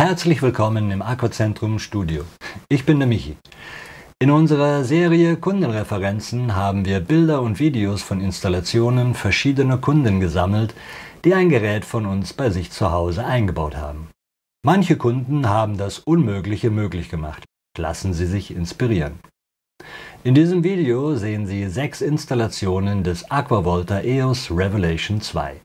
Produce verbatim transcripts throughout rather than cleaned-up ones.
Herzlich willkommen im Aquazentrum Studio. Ich bin der Michi. In unserer Serie Kundenreferenzen haben wir Bilder und Videos von Installationen verschiedener Kunden gesammelt, die ein Gerät von uns bei sich zu Hause eingebaut haben. Manche Kunden haben das Unmögliche möglich gemacht. Lassen Sie sich inspirieren. In diesem Video sehen Sie sechs Installationen des Aquavolta E O S Revelation zwei.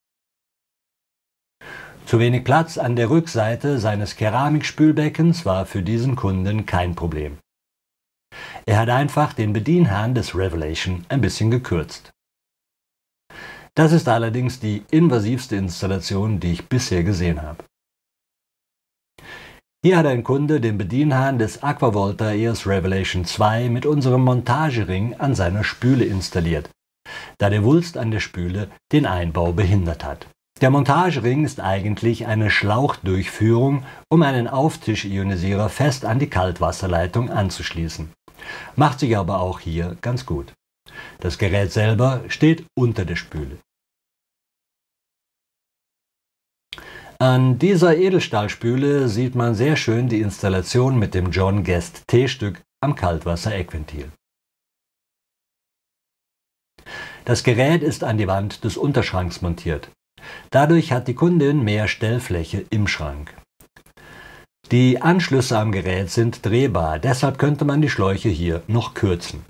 Zu wenig Platz an der Rückseite seines Keramikspülbeckens war für diesen Kunden kein Problem. Er hat einfach den Bedienhahn des Revelation ein bisschen gekürzt. Das ist allerdings die invasivste Installation, die ich bisher gesehen habe. Hier hat ein Kunde den Bedienhahn des Aquavolta E O S Revelation zwei mit unserem Montagering an seiner Spüle installiert, da der Wulst an der Spüle den Einbau behindert hat. Der Montagering ist eigentlich eine Schlauchdurchführung, um einen Auftisch-Ionisierer fest an die Kaltwasserleitung anzuschließen. Macht sich aber auch hier ganz gut. Das Gerät selber steht unter der Spüle. An dieser Edelstahlspüle sieht man sehr schön die Installation mit dem John Guest T-Stück am Kaltwasser-Eckventil. Das Gerät ist an die Wand des Unterschranks montiert. Dadurch hat die Kundin mehr Stellfläche im Schrank. Die Anschlüsse am Gerät sind drehbar, deshalb könnte man die Schläuche hier noch kürzen.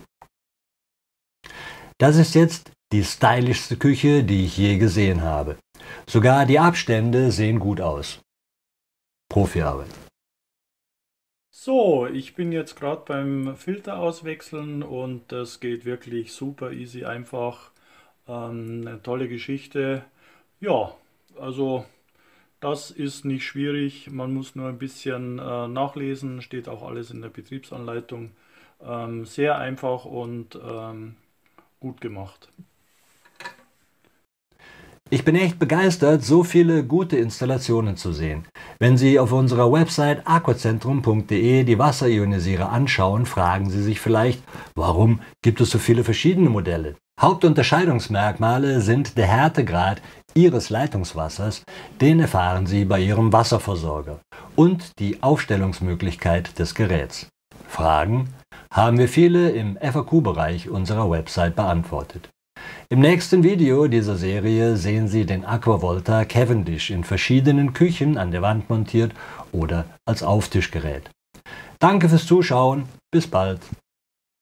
Das ist jetzt die stylischste Küche, die ich je gesehen habe. Sogar die Abstände sehen gut aus. Profiarbeit. So, ich bin jetzt gerade beim Filter auswechseln und das geht wirklich super easy, einfach. Ähm, eine tolle Geschichte. Ja, also das ist nicht schwierig, man muss nur ein bisschen äh, nachlesen, steht auch alles in der Betriebsanleitung. Ähm, sehr einfach und ähm, gut gemacht. Ich bin echt begeistert, so viele gute Installationen zu sehen. Wenn Sie auf unserer Website aquacentrum punkt de die Wasserionisierer anschauen, fragen Sie sich vielleicht, warum gibt es so viele verschiedene Modelle? Hauptunterscheidungsmerkmale sind der Härtegrad Ihres Leitungswassers, den erfahren Sie bei Ihrem Wasserversorger, und die Aufstellungsmöglichkeit des Geräts. Fragen haben wir viele im F A Q-Bereich unserer Website beantwortet. Im nächsten Video dieser Serie sehen Sie den Aquavolta Cavendish in verschiedenen Küchen an der Wand montiert oder als Auftischgerät. Danke fürs Zuschauen, bis bald!